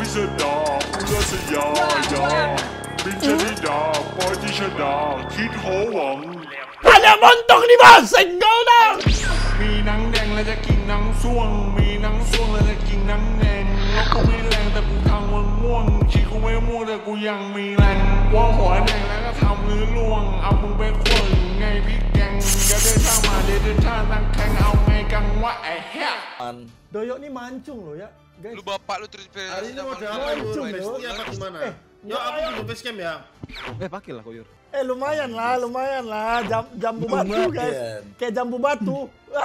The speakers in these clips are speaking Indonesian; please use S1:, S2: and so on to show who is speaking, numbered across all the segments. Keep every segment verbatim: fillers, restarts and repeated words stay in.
S1: sedap, ular seyaya. Mencerita, party sedap, kid hoang.
S2: Ada montok nih bos, senggol dah.
S1: มีหนังแดงและจะกินหนังส่วงมีหนังส่วงและจะกินหนังแดงแล้วกูไม่แรงแต่กูทำมันม่วงชีกูไม่ม่วงแต่กูยังมีแรงว่าหัวแดงแล้วก็ทำลื้อล่วงเอามึงไปขวนไงพี่แกงอย่าเดินทางมาเดินทางตั้งแข่งเอาไงกังวะไอ้แฮะ
S2: Doyok nih mancung loh ya, guys.
S3: Lu bapak lu terus
S4: Hari ini mau ada apa Yur?
S2: Mancung,
S4: Bestia
S2: Yur.
S4: apa gimana?
S2: Eh,
S4: Yo, aku bikin base camp ya.
S5: Eh pakai lah kok Yur.
S2: Eh lumayan lah, lumayan lah. Jam, jambu batu guys, kayak jambu batu.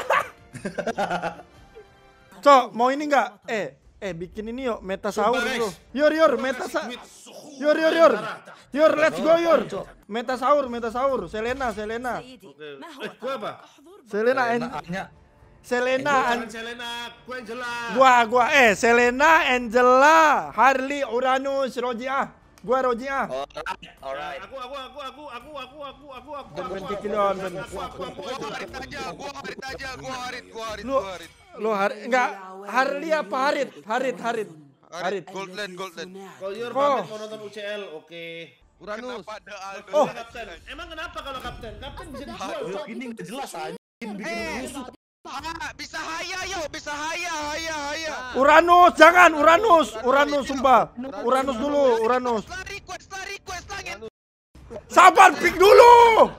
S2: Cok, mau ini nggak? Eh, eh bikin ini yuk, metasaur bro. Yor, yor, metasa. Yor, yor, yor. Yor, let's go yor. Metasaur, metasaur. Selena, Selena.
S4: Oke. Eh, gua apa?
S2: Selena, en Selena, an
S4: Selena, gua Angela.
S2: gua, gua, eh Selena, Angela, Harley, Uranus, Rojiah. Gua Rojiah.
S5: Alright.
S4: Aku, aku, aku, aku, aku, aku, aku, aku, aku.
S2: Ben ben kikilon, ben.
S3: Gua harit aja, gua harit aja, gua harit, gua harit,
S2: Lu,
S3: gua harit.
S2: lu har enggak Harley apa Harit? Harit, Harit. Harit.
S3: Golden, golden.
S4: Kalau Yur
S2: Oh.
S4: pamit mau nonton U C L, oke.
S5: Uranus.
S3: Kenapa ada Aldo?
S2: Oh.
S4: Kapten. Emang kenapa kalau kapten? Kapten bisa dijual, Cok.
S5: Ini nggak jelas aja.
S3: Eh, ah, bisa haya yo, bisa haya, haya, haya.
S2: Uranus, jangan Uranus, Uranus sumpah. Uranus dulu, Uranus.
S3: Lah request, lah request langit.
S2: Sabar, pick dulu.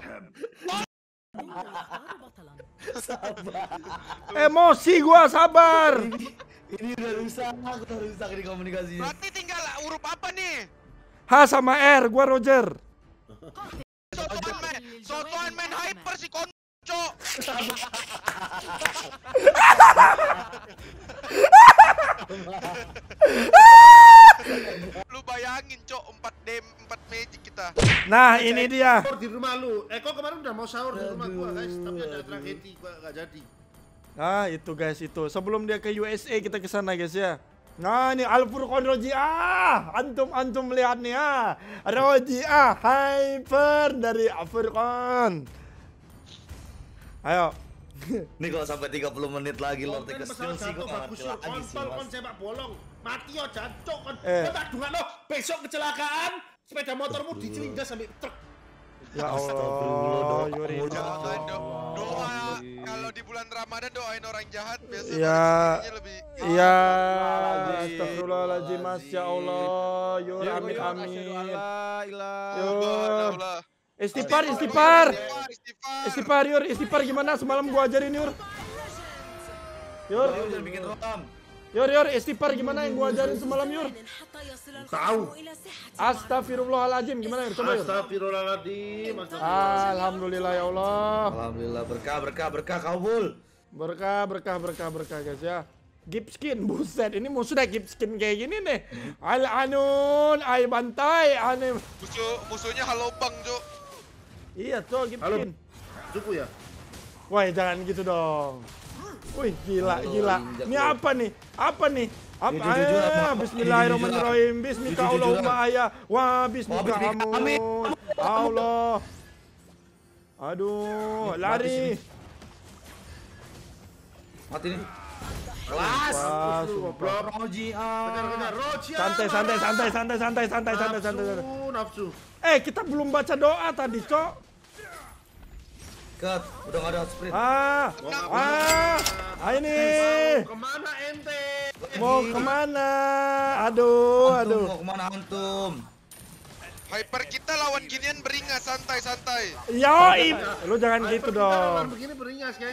S2: Emosi gua, sabar.
S5: Ini udah rusak, udah rusak ini komunikasinya.
S3: Berarti tinggal huruf apa nih?
S2: H sama R, gua Roger.
S3: Sotoan main, sotoan main hyper si konco. Lu bayangin cok, empat dem, empat magic kita.
S2: Nah, ini dia.
S4: Sahur di rumah lu. Eh, kok kemarin udah mau sahur di rumah gua, guys, tapi ada tragedi, gua enggak jadi.
S2: Nah, itu guys itu. Sebelum dia ke U S A kita ke sana guys ya. Nah, ini Al Furqan Rojiah. Antum antum lihat nih ah. Rojiah hyper dari Al Furqan. Ayo.
S5: Nih kalau sampai tiga puluh menit lagi lo
S4: Konten
S5: tegas
S4: pesawat
S5: sih
S4: jatuh
S5: kok
S4: bagus yo.
S5: lagi sih
S4: Kontol kon
S5: Mas.
S4: sepak bolong. Mati yo jancuk kon.
S2: Eh.
S4: Kok tak dungakno besok kecelakaan sepeda motormu dicelindas sampai truk.
S2: Ya Allah, Yuri.
S3: Jangan dong. Doa kalau di bulan Ramadan doain orang jahat biasa
S2: Ya.
S3: rezekinya lebih.
S2: Iya, astagfirullahaladzim, masya Allah, Yur, amin amin. Yur, istighfar, istighfar, istighfar, Yur, istighfar gimana? Semalam gua ajarin Yur. Yur,
S5: Jangan bikin rom.
S2: Yur, Yur, istighfar gimana yang gua ajarin semalam Yur?
S4: Tahu.
S2: Astagfirullahaladzim, gimana Yur? Coba Yur.
S4: Astagfirullahaladzim.
S2: Alhamdulillah ya Allah.
S5: Alhamdulillah berkah berkah berkah kabul.
S2: Berkah, berkah, berkah, berkah guys ya. Gift skin, buset, ini musuh dah gift skin kayak gini nih. Al anun, ay bantai, ane.
S3: Musuh musuhnya halo bang cok.
S2: Iya tuh gift
S4: Halo.
S2: skin.
S4: Suku ya?
S2: Wah jangan gitu dong. Wih gila gila. Ini apa nih? Apa nih? Apa?
S5: Ya, jujur, jujur,
S2: Ah,
S5: apa?
S2: Bismillahirrahmanirrahim. Bismika
S5: Jujur, jujur,
S2: Allahumma ayah. Wah bismika
S5: bismika,
S2: amun.
S5: amin.
S2: Allah. Aduh, lari.
S5: Mati nih.
S4: Kelas.
S2: Wah,
S4: Goblok.
S5: Roji
S4: Kejar-kejar Roji.
S2: Santai, santai, santai, santai, santai, santai, santai, santai, santai.
S4: Nafsu, nafsu.
S2: Eh, kita belum baca doa tadi, Cok.
S5: Cut, udah nggak ada sprint.
S2: Ah, ah, ah ini.
S4: Mau kemana ente?
S2: Mau kemana? Aduh,
S5: Antum
S2: aduh.
S5: mau kemana antum?
S3: Hyper kita lawan ginian beringas santai-santai.
S2: Yoi, lu jangan
S4: Hyper
S2: gitu
S4: kita lawan
S2: dong.
S4: begini beringas, guys.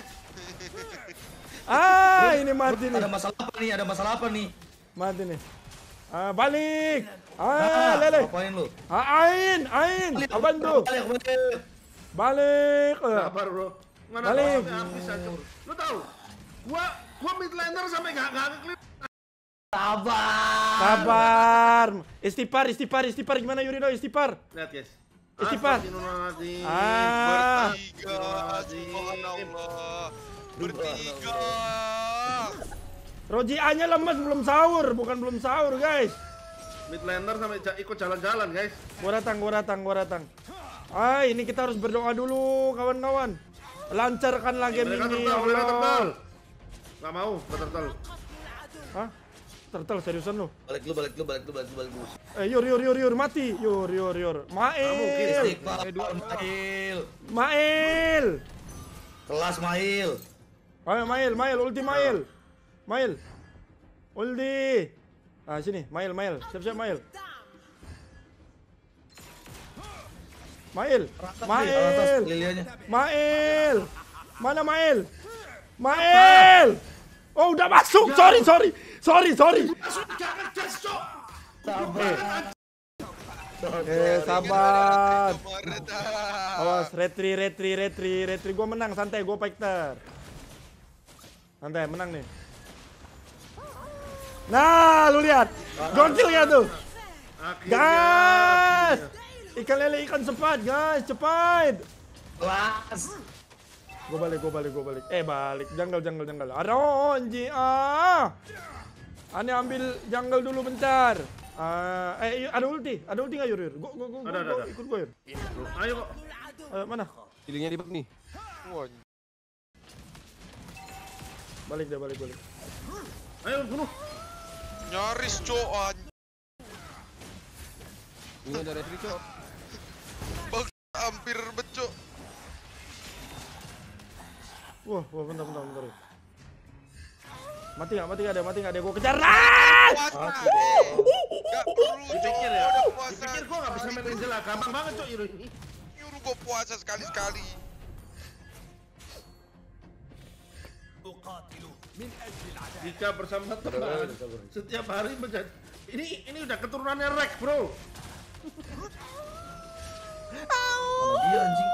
S2: Ah, ini mati nih.
S5: Ada masalah apa nih? Ada masalah apa nih?
S2: Mati nih. Ah, balik. Ah, lele.
S5: Apain lu?
S2: Ah, ain, ain. Apaan tuh?
S5: Balik, balik.
S2: Balik. Eh,
S4: Sabar, bro. Mana
S2: Balik.
S4: sampai habis aja. Lu tahu? Gua gua mid laner sampai enggak enggak ngeklip.
S5: Sabar.
S2: Sabar. Istighfar, istighfar, istighfar gimana Yurido? Istighfar.
S4: Lihat, guys.
S2: Istighfar.
S4: Astagfirullahaladzim.
S2: Ah.
S3: Bertiga, subhanallah. Bertiga.
S2: Roji A-nya lemes belum sahur, bukan belum sahur, guys.
S4: Mid laner sampai ja- ikut jalan-jalan, guys.
S2: Gua datang, gua datang, gua datang. Ah, ini kita harus berdoa dulu, kawan-kawan. Lancarkanlah game
S4: Mereka
S2: ini,
S4: tertal,
S2: ya
S4: mereka tertal.
S2: Allah.
S4: Enggak mau, enggak tertal.
S2: Hah? Turtle seriusan lu.
S5: Balik lu, balik lu, balik lu, balik lu, balik lu.
S2: Eh, Yor, Yor, Yor, Yor, mati. Yor, Yor, Yor. Mail.
S5: Istighfar, Mail.
S2: Mail.
S5: Kelas Mail.
S2: Ayo, Mail, Mail, ulti Mail. Mail. Ulti. Ah, sini, Mail, Mail. Siap-siap Mail. Mail. Mail.
S5: Lilianya.
S2: Mail. Mana Mail? Mail. Oh, udah masuk. Sorry, sorry. Sorry, sorry.
S4: Jangan gas, Cok.
S5: Sabar.
S2: Eh, sabar.
S3: Kemarin
S2: Awas, retri, retri, retri, retri. Gua menang, santai. Gua fighter. Santai, menang nih. Nah, lu lihat. Gokil ya tuh. Guys. Ikan lele, ikan sepat, guys. Cepat.
S5: Kelas.
S2: Gua balik, gua balik, gua balik. Eh, balik. Jungle, jungle, jungle. Aronji, ah. Ane ambil jungle dulu bentar. Ah, eh, ada ulti. Ada ulti nggak, Yur? Yur? Gua, gua, gua,
S4: Ada, ada,
S2: gua,
S4: ada.
S2: ikut gua, Yur.
S4: Ayo kok.
S2: Ayo, mana?
S6: Healingnya di bak nih.
S3: Wah,
S2: Balik deh, balik, balik.
S4: Ayo bunuh.
S3: nyaris cok an.
S6: Ini ada retri cok.
S3: Bang hampir becok.
S2: Wah, wah, bentar, bentar, bentar. Mati nggak? Mati nggak ada? Mati nggak ada? Gua kejar. Ah!
S3: Puasa. Gak perlu cok.
S4: Dipikir ya.
S3: Udah puasa.
S4: Dipikir gua nggak bisa main Angela. Gampang banget, Cok, Yuro ini.
S3: Nyuruh gua puasa sekali-sekali.
S4: Jika bersama teman setiap hari menjadi ini ini udah keturunannya Rex, Bro.
S5: Mana dia anjing?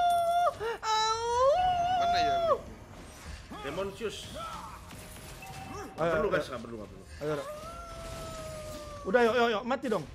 S3: Mana ya lu?
S4: Demonsius.
S2: Ayo,
S4: Perlu
S2: ayo,
S4: guys, nggak perlu, nggak perlu.
S2: ayo, ayo. Udah, yuk, yuk, yuk. Mati dong.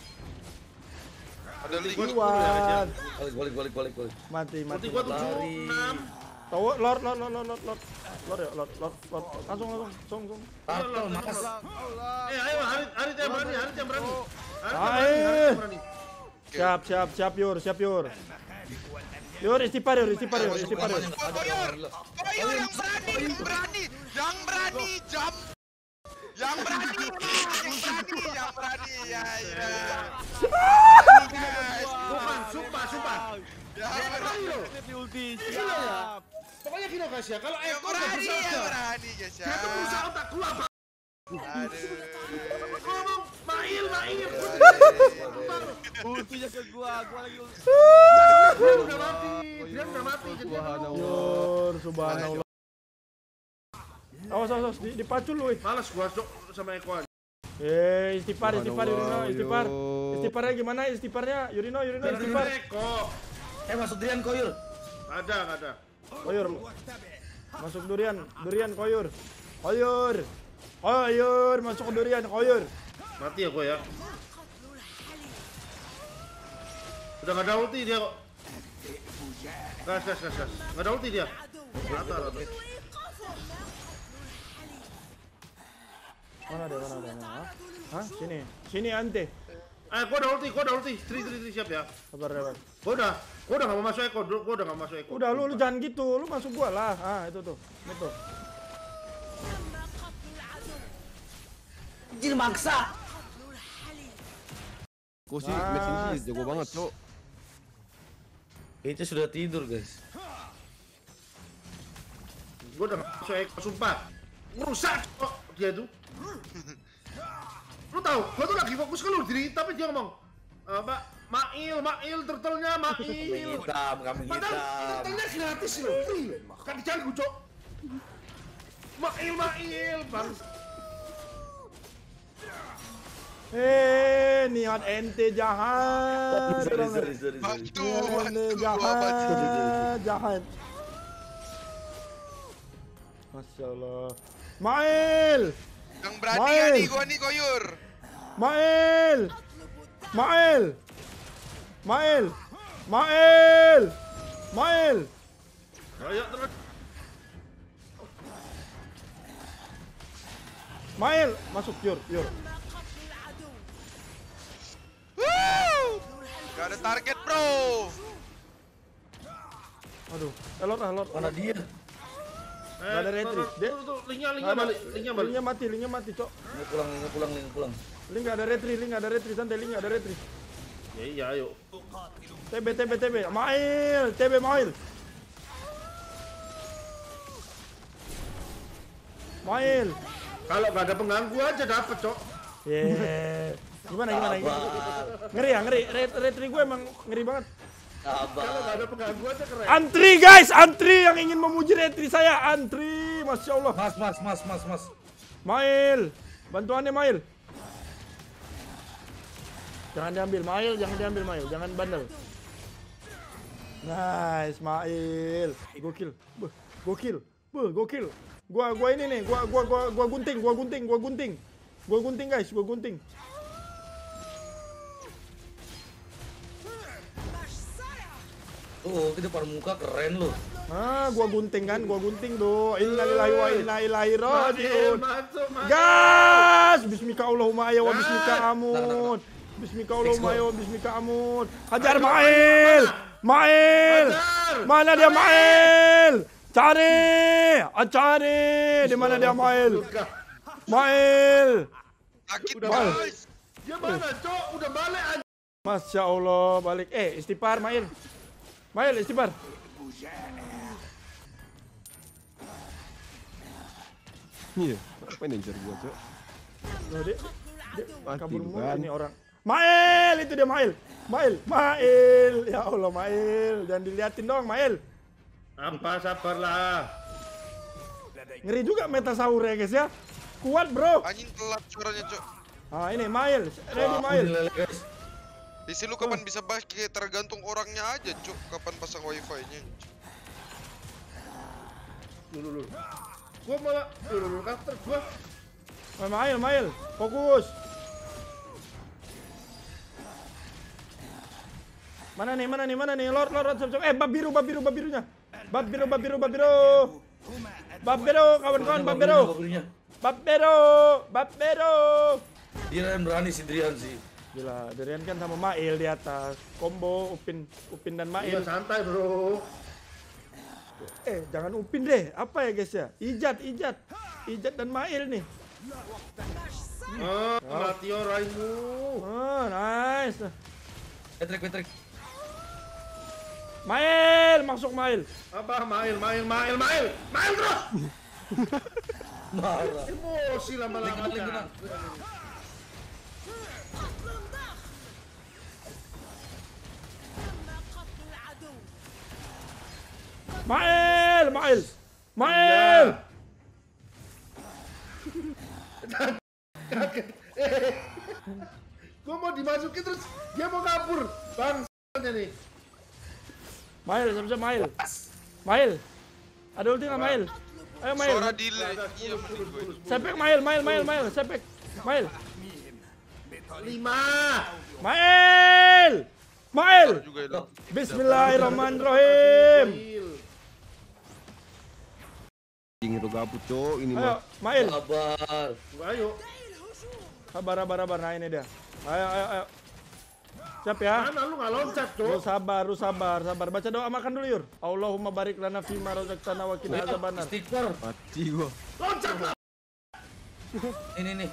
S3: Ada link.
S2: Kuat.
S5: Balik, balik, balik, balik, balik.
S2: Mati, mati.
S4: Nanti gua tujuh,
S5: Lari.
S4: enam.
S2: Tahu, Lord, Lord, Lord, Lord, Lord, Lord. Lord ya, Lord, Lord, Lord. Langsung, langsung, langsung, langsung.
S5: Turtle, mas.
S4: Eh, ayo, Harit, Harit yang berani, Harit yang berani. Harit yang
S2: Ayo.
S4: berani, Harit yang berani.
S2: Siap, siap, siap, Yur, siap, Yur. Yur, istighfar, Yur, istighfar, Yur, istighfar, Yur.
S3: Koyor, koyor yang berani, yang berani, yang berani, jam, yang berani, yang berani, yang berani, ya, ya. Guys,
S4: Bukan, sumpah, sumpah.
S3: yang
S4: Berani
S3: berani,
S4: loh.
S6: Retri ulti.
S4: Gila ya. Pokoknya gini guys ya, kalau
S3: yang
S4: Eko udah
S3: berani, yang
S4: bersabda,
S3: berani, guys ya.
S4: dia tuh berusaha otak gua apa?
S3: Aduh.
S4: Ngomong, Mail, Mail.
S6: Ultinya ke gua, gua lagi ulti.
S4: Dia udah mati, dia udah mati. Jadi dia
S6: Subhanallah.
S4: perlu.
S2: Yur, subhanallah. Awas, awas, awas. Di- Dipacul lu, eh.
S4: Males gua Cok, sama Eko aja.
S2: Eh, istighfar, istighfar, Yurino,
S6: Subhanallah,
S2: istighfar.
S6: Yur.
S2: Istighfarnya gimana? Istighfarnya, Yurino, Yurino,
S4: Jangan
S2: istighfar.
S4: Eko.
S5: Eh, masuk Drian Koyur.
S4: Ada, nggak ada.
S2: Koyur. Masuk durian, durian, koyur. Koyur. Koyur, masuk ke durian, koyur.
S4: Mati ya gua ya. Udah nggak ada ulti dia kok. Gas, gas, gas, gas. Nggak ada ulti dia. Rata, rata.
S2: Mana ada, mana ada, mana? Hah? Sini, sini ante.
S4: Eh, gua ada ulti, gua ada ulti. Tri, tri, tri, siap ya.
S2: Sabar, sabar.
S4: Gua udah, gua udah nggak mau masuk Eko. Gua udah nggak masuk Eko.
S2: Udah, lu, lu jangan gitu, lu masuk gua lah. Ah, itu tuh, itu.
S5: Anjir maksa.
S6: Gua sih
S2: Mas.
S6: match ini sih jago banget cok.
S5: Kayaknya sudah tidur, guys.
S4: Gua udah nggak masuk Eko, sumpah. Ngerusak kok dia tuh. Lu tahu, gua tuh lagi fokus ke lu diri, tapi dia ngomong, "Eh, Mbak, Mail, Mail, turtle-nya
S5: Kambing
S4: Mail."
S5: hitam, kambing
S4: Padahal
S5: hitam.
S4: turtle-nya gratis loh, free loh. Kan diganggu, Cok. Mail, Mail, bang.
S2: Eh, niat ente jahat.
S5: Sorry, sorry, sorry, sorry.
S3: Bantu,
S2: Niat ente
S3: bantu, gua bantu.
S2: jahat, jahat. Masya Allah. Mail,
S3: Yang berani
S2: Mail.
S3: ya nih, gua nih koyur.
S2: Mail, Mail, Mail, Mail, Mail.
S4: Ayo terus.
S2: Mail, masuk Yur, Yur.
S3: Woo! Gak ada target bro.
S2: Aduh, eh, Lord, ah, Lord.
S5: Mana dia?
S2: Gak ada retri. Dia
S4: Tuh, tuh, linknya,
S2: Nggak
S4: linknya
S2: ada.
S4: balik, linknya balik.
S2: Linknya mati, linknya mati, Cok.
S5: Link pulang, link pulang, link pulang.
S2: Link gak ada retri, link gak ada retri, santai, link gak ada retri.
S4: Ya iya, ayo.
S2: T B, T B, T B. Mail, T B mail. Mail.
S4: Kalau nggak ada pengganggu aja dapet, Cok.
S2: Yeah. Gimana, gimana, gimana? Ngeri ya, ngeri. Ret- Retri gue emang ngeri banget.
S4: Kalau
S5: Sabar.
S4: nggak ada pengganggu aja keren.
S2: Antri guys, antri yang ingin memuji retri saya, antri, masya Allah.
S5: Mas, mas, mas, mas, mas.
S2: Mail, bantuannya Mail. Jangan diambil Mail, jangan diambil Mail, jangan bandel. Nice, Mail. Gokil, Beuh, gokil, Beuh, gokil. Gua, gua ini nih, gua, gua, gua, gua gunting, gua gunting, gua gunting, gua gunting guys, gua gunting.
S5: Tuh, di depan muka keren lu.
S2: Ah, gua gunting kan, gua gunting tuh. Innalillahi wa inna ilaihi
S4: Mail,
S2: rajiun.
S4: masuk, masuk.
S2: Gas! Bismika Allahumma ya wa bismika amun. Bismika Allahumma ya wa bismika amun. Hajar Mail! Mail! Mana dia Mail? Cari! Ah, cari! Di mana dia Mail? Mail!
S3: Sakit
S4: Udah
S3: guys.
S4: Dia mana, Cok? Udah balik aja.
S2: Masya Allah, balik. Eh, istighfar Mail. Mail, istighfar.
S6: Iya, apa yang ngejar gua, Cok?
S2: Loh, dia, dia
S6: Mati
S2: kabur mulu
S6: kan.
S2: ini orang. Mail, itu dia Mail. Mail, Mail. Ya Allah, Mail. Jangan diliatin dong, Mail.
S4: Apa, sabarlah.
S2: Ngeri juga metasaur ya guys ya. Kuat bro.
S3: Anjing telat suaranya, Cok.
S2: Ah ini Mail, ready
S5: Wah,
S2: Mail.
S5: lele, guys.
S3: Di sini lu kapan bisa pakai, tergantung orangnya aja, Cok. Kapan pasang wifi-nya.
S4: Dulu, dulu. Gua malah, dulu, dulu, counter gua.
S2: Mail, Mail, fokus. Mana nih, mana nih, mana nih, Lord, Lord, Lord, siap, siap. Eh, bab biru, bab biru, bab birunya. Bab biru, bab biru, bab biru. Bab biru, kawan-kawan, bab biru.
S5: Babirunya.
S2: Bab biru, bab biru.
S5: Dia yang berani si Drian sih.
S2: Gila, Derian kan sama Mail di atas. Combo Upin, Upin dan
S4: Iya,
S2: Mail.
S4: santai, bro.
S2: Eh, jangan Upin deh. Apa ya guys ya? Ijat, Ijat. Ijat dan Mail nih.
S4: Oh, Latio raimu.
S2: Oh, nice.
S5: Patrick, Patrick.
S2: Mail, masuk Mail.
S4: Apa, mail, mail, mail, mail. Mail terus.
S5: Marah.
S4: Emosi lama-lama.
S5: Link, link, link.
S2: Mail, Mail. Mail.
S4: Gua mau dimasukin terus dia mau kabur. Bangsanya nih.
S2: Mail, siap-siap Mail. Mail. Ada ulti nggak Mail? Ayo Mail.
S3: Suara delay. Iya, mending gue.
S2: Sepek Mail, Mail, Mail, Mail. Sepek. Mail.
S4: Lima.
S2: Mail. Mail.
S3: Juga itu.
S2: Bismillahirrahmanirrahim.
S6: Ingin itu gabut, Cok. Ini
S2: Ayo,
S6: mah.
S2: Mail.
S5: Sabar.
S4: Ayo.
S2: Sabar, sabar, sabar. Nah ini dia. Ayo, ayo, ayo. Siap ya.
S4: Mana lu nggak loncat,
S2: Lu
S4: Cok?
S2: sabar, lu sabar, sabar. Baca doa makan dulu, Yur. Allahumma barik lana fima razaqtana wa qina azabannar.
S5: Stiker.
S6: Mati gua.
S4: Loncat lah.
S5: Ini nih.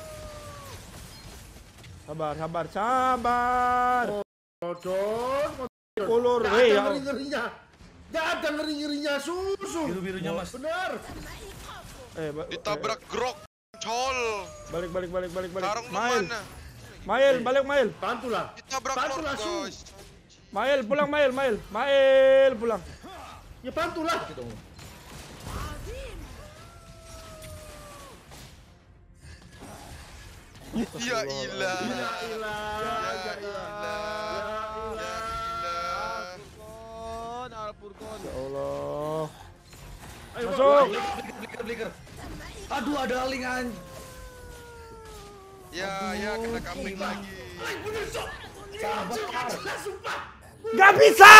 S2: Sabar, sabar, sabar.
S4: John,
S2: Ulur,
S4: nggak
S2: hei
S4: ada
S2: ya.
S4: ngeri-ngerinya. Nggak ada ngeri-ngerinya susu.
S5: Biru-birunya, Mas.
S4: Bener.
S2: Eh, ba-
S3: Ditabrak grok. Col.
S2: eh, balik, balik, balik, balik, balik.
S3: Sekarang lu
S2: Mail,
S3: mana?
S2: Mail, balik, Mail.
S4: Bantulah.
S3: Ditabrak
S4: Bantu
S3: Lord,
S4: langsung.
S3: guys.
S2: Mail, pulang, Mail, Mail. Mail, pulang.
S4: Ya bantulah.
S3: Ya ilah.
S4: Ya ilah.
S3: Ya ilah. Ya ilah.
S6: Furkon, Al-Furkon.
S2: Ya Allah.
S4: Ayo,
S2: Masuk.
S5: Bliker, bliker, bliker. Aduh, ada lingan.
S3: Ya, ya kena kambing lagi.
S2: Gak bisa!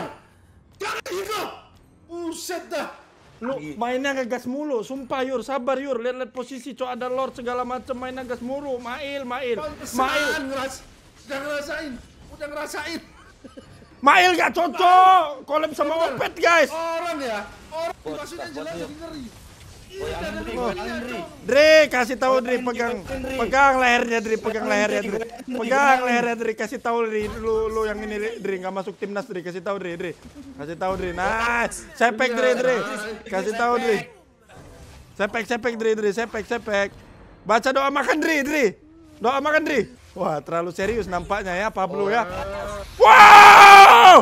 S4: Buset dah.
S2: Lu mainnya ngegas mulu, sumpah Yur, sabar Yur, lihat-lihat posisi, cok ada Lord segala macem mainnya gas mulu, Mail, Mail, Mail,
S4: Pantesan ngeras. Udah ngerasain. Udah ngerasain.
S2: Mail gak cocok. Collab sama Opet guys.
S4: Orang ya. Orang maksudnya jelas jadi ngeri.
S2: Dri, kasih tahu Dri, pegang pegang lehernya Dri, pegang lehernya Dri. Pegang lehernya Dri, kasih tahu Dri, lu lu yang ini Dri nggak masuk timnas Dri, kasih tahu Dri, Dri. Kasih tahu Dri. Nah, sepek Dri, Dri. Kasih tahu Dri. Sepek, sepek Dri, Dri, sepek, sepek. Baca doa makan Dri, Dri. Doa makan Dri. Wah, terlalu serius nampaknya ya Pablo ya. Wow!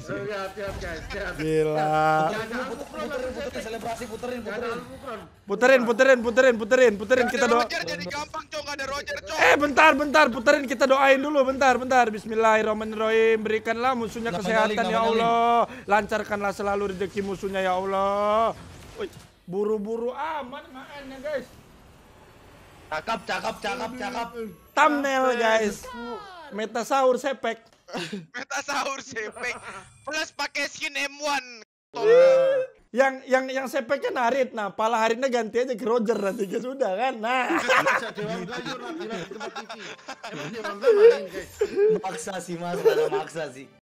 S2: Gila.
S5: Selebrasi puterin, puterin.
S2: Puterin, puterin, puterin, puterin, puterin kita doa.
S3: Roger jadi gampang cok, ada Roger cok.
S2: Eh bentar, bentar, puterin kita doain dulu, bentar, bentar. Bismillahirrahmanirrahim. Berikanlah musuhnya kesehatan ya Allah. Lancarkanlah selalu rezeki musuhnya ya Allah. Buru-buru amat makannya guys.
S5: Cakap, cakap, cakap, cakap.
S2: Thumbnail guys. Metasaur sepek.
S3: Metasaur sepek plus pakai skin M satu.
S2: Yang yang yang sepeknya Narit. Nah, pala Haritnya ganti aja ke Roger nanti guys, sudah kan. Nah.
S4: Dewa Gayur nanti di tempat T V. Emang Dewa Gayur main guys.
S5: Maksa sih mas, ada maksa sih.